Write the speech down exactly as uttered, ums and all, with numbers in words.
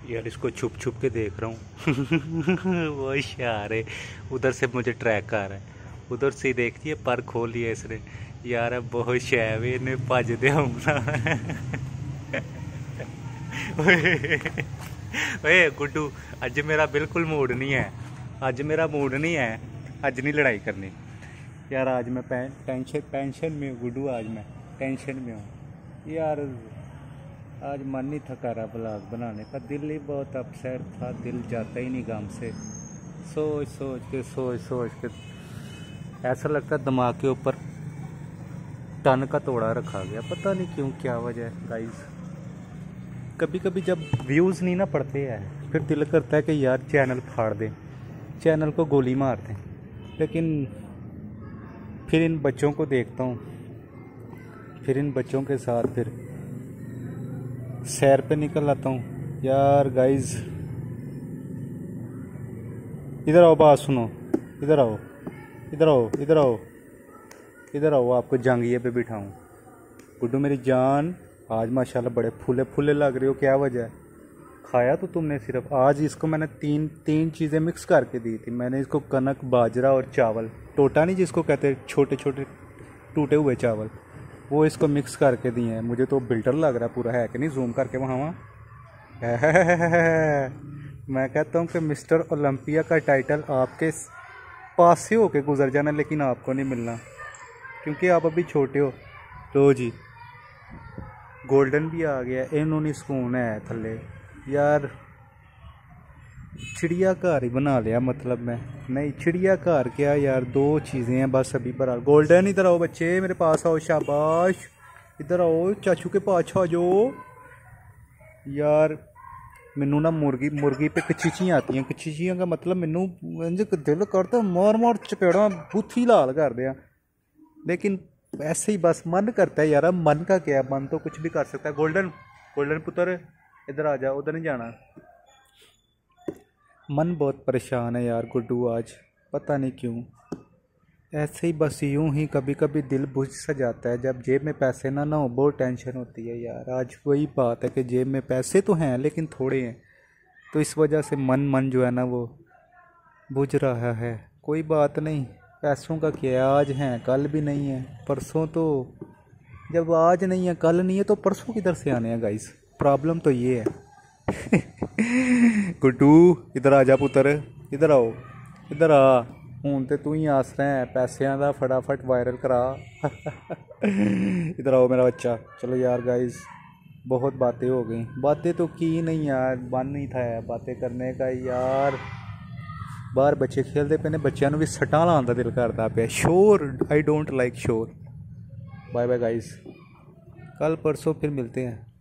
यार इसको छुप छुप के देख रहा हूँ। वो होशियार है। उधर से मुझे ट्रैक आ रहा है, उधर से ही देखती है, पर खोल लिया इसने। यार अब बहुत शैव है, इन्हें भज दे ओए गुड्डू, अज मेरा बिल्कुल मूड नहीं है, अज मेरा मूड नहीं है, अज नहीं लड़ाई करनी। यार आज मैं टेंशन टेंशन में हूँ गुड्डू, आज मैं टेंशन में हूँ यार। आज मन नहीं था कर रहा ब्लॉग बनाने का, दिल ही बहुत अपसेट था, दिल जाता ही नहीं काम से। सोच सोच के सोच सोच के ऐसा लगता है दिमाग के ऊपर टन का तोड़ा रखा गया, पता नहीं क्यों, क्या वजह है गाइस। कभी कभी जब व्यूज़ नहीं ना पड़ते हैं, फिर दिल करता है कि यार चैनल फाड़ दें, चैनल को गोली मार दें। लेकिन फिर इन बच्चों को देखता हूँ, फिर इन बच्चों के साथ फिर सैर पे निकल आता हूँ। यार गाइस इधर आओ, बात सुनो, इधर आओ इधर आओ इधर आओ इधर आओ, आपको जांघिए पे बिठाऊं। गुड्डू मेरी जान, आज माशाल्लाह बड़े फूले फूले लग रहे हो, क्या वजह है? खाया तो तुमने सिर्फ आज, इसको मैंने तीन तीन चीज़ें मिक्स करके दी थी। मैंने इसको कनक, बाजरा और चावल, टोटा नहीं जिसको कहते हैं, छोटे छोटे टूटे हुए चावल, वो इसको मिक्स करके दिए हैं। मुझे तो बिल्डर लग रहा है पूरा, है कि नहीं? जूम करके वहाँ वहाँ मैं कहता हूँ कि मिस्टर ओलंपिया का टाइटल आपके पास से होके गुजर जाना, लेकिन आपको नहीं मिलना, क्योंकि आप अभी छोटे हो। तो जी गोल्डन भी आ गया, इन्होंने सुकून है थले। यार चिड़िया घर ही बना लिया, मतलब मैं नहीं, चिड़िया घर क्या यार, दो चीज़ें हैं बस अभी पर। गोल्डन इधर आओ बच्चे, मेरे पास आओ, शाबाश, इधर आओ, चाचू के पास आ जाओ। यार मैनू ना मुर्गी मुर्गी पे कचीचियाँ आती हैं, कचीचियाँ का मतलब मैनू दिल करता मार मार चपेड़ा बुथी लाल कर दिया, लेकिन ऐसे ही बस मन करता है यार। मन का क्या, मन तो कुछ भी कर सकता है। गोल्डन गोल्डन पुत्र इधर आ जा, उधर नहीं जाना। मन बहुत परेशान है यार गुड्डू आज, पता नहीं क्यों, ऐसे ही बस यूं ही कभी कभी दिल बुझ सा जाता है। जब जेब में पैसे ना ना हो, बहुत टेंशन होती है यार। आज वही बात है कि जेब में पैसे तो हैं लेकिन थोड़े हैं, तो इस वजह से मन मन जो है ना वो बुझ रहा है। कोई बात नहीं, पैसों का क्या, आज हैं कल भी नहीं है, परसों तो, जब आज नहीं है कल नहीं है तो परसों किधर से आने हैं गाइस, प्रॉब्लम तो ये है। गुड्डू इधर आ जा पुत्र, इधर आओ, इधर आ, हूँ तो तू ही आस रहा है पैसों का, फटाफट वायरल करा। इधर आओ मेरा बच्चा। चलो यार गाइस बहुत बातें हो गई, बातें तो की नहीं यार, मन नहीं था यार बातें करने का यार। बाहर बच्चे खेलते पे ने, बच्चों भी सट्टा लाने का दिल करता पे। शोर, आई डोंट लाइक शोर। बाय बाय गाइस, कल परसों फिर मिलते हैं।